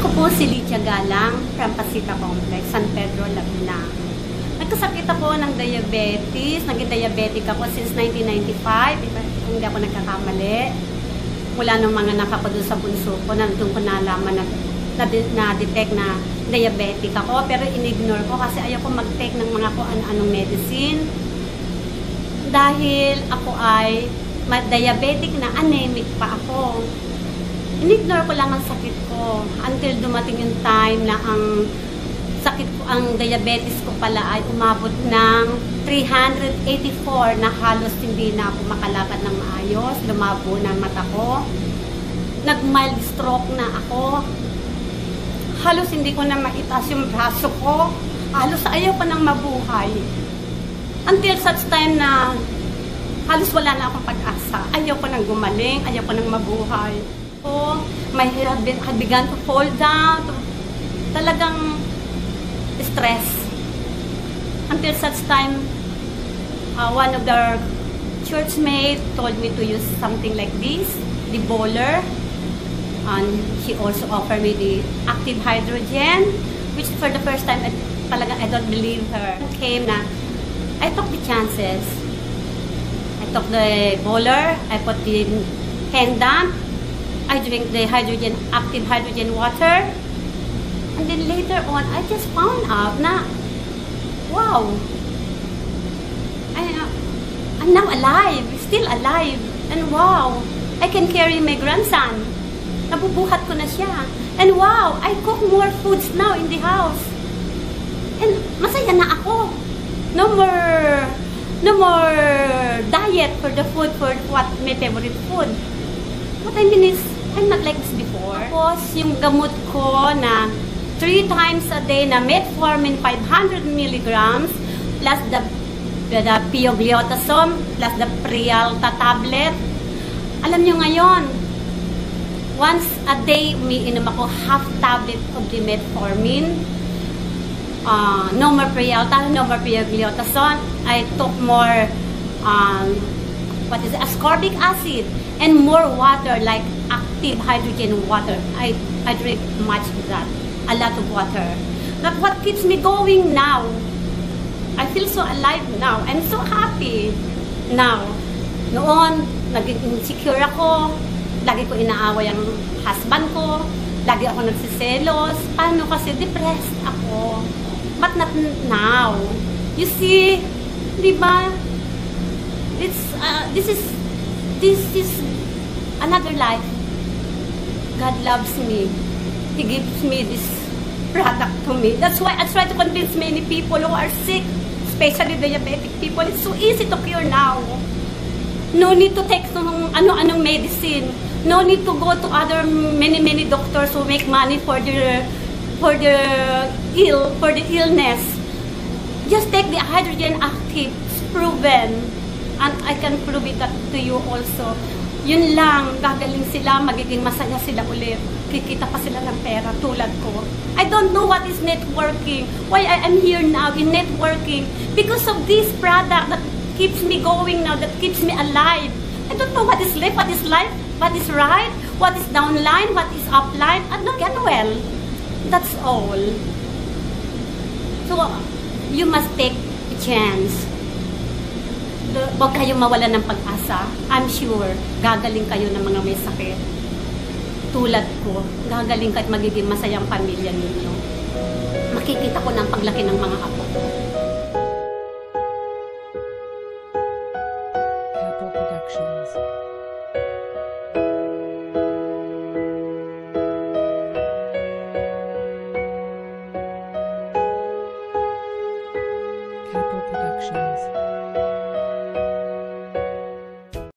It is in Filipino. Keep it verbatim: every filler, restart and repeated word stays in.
Ako po si Lydia Galang from Pasita Complex, San Pedro, Laguna. Nagkasakit ako ng diabetes. Naging diabetic ako since nineteen ninety-five. Kung hindi ako nagkakamali. Mula nung mga nakapadun sa bunso ko, nandun ko nalaman na na-detect na diabetic ako. Pero in-ignore ko kasi ayaw ko mag-take ng mga kung ano-anong medicine. Dahil ako ay diabetic na, anemic pa ako. In-ignore ko lang ang sakit ko until dumating yung time na ang sakit ko, ang diabetes ko pala ay umabot ng three hundred eighty-four na halos hindi na ako makalakad ng maayos, lumabo na mata ko, nag-mild stroke na ako, halos hindi ko na maitaas yung braso ko, halos ayaw ko nang mabuhay. Until such time na halos wala na akong pag-asa, ayaw ko nang gumaling, ayaw ko nang mabuhay. Oh, my head had, been, had begun to fall down, to, talagang stress. Until such time, uh, one of the church mates told me to use something like this, the bowler, and she also offered me the active hydrogen, which for the first time, I, talagang I don't believe her. Came na, I took the chances. I took the bowler, I put the pendant, I drink the hydrogen, active hydrogen water, and then later on, I just found out na, wow, I, I'm now alive, still alive, and wow, I can carry my grandson. Nabubuhat ko na siya. And wow, I cook more foods now in the house. And masaya na ako. No more, no more diet for the food, for what my favorite food. What I mean is, I'm not like this before. Tapos, yung gamot ko na three times a day na metformin five hundred milligrams plus the, the, the pioglitazone plus the Prialta tablet. Alam nyo ngayon, once a day, umiinom ako half tablet of the metformin. Uh, no more Prialta, no more pioglitazone. I took more um, what is it, ascorbic acid and more water, like active hydrogen water. I, I drink much of that, a lot of water. That's what keeps me going now. I feel so alive now. I'm so happy now. Noon, naging insecure ako. Lagi ko inaaway ang husband ko. Lagi ako nagsiselos. Paano kasi depressed ako. But not now. You see, di ba? It's, uh, this is, this is another life. God loves me. He gives me this product to me. That's why I try to convince many people who are sick, especially diabetic people. It's so easy to cure now. No need to take some ano-anong medicine. No need to go to other many many doctors who make money for their for their ill for the illness. Just take the hydrogen active. It's proven. And I can prove it to you also. Yun lang, gagaling sila, magiging masaya sila ulit. Kikita pa sila ng pera, tulad ko. I don't know what is networking. Why I am here now in networking. Because of this product that keeps me going now, that keeps me alive. I don't know what is left, what is life, what is right, what is downline, what is upline. I don't get well. That's all. So, you must take a chance. Huwag kayong mawala ng pag-asa. I'm sure, gagaling kayo ng mga may sakit. Tulad ko, gagaling kayo at magiging masayang pamilya ninyo. Makikita ko ng paglaki ng mga apo ko.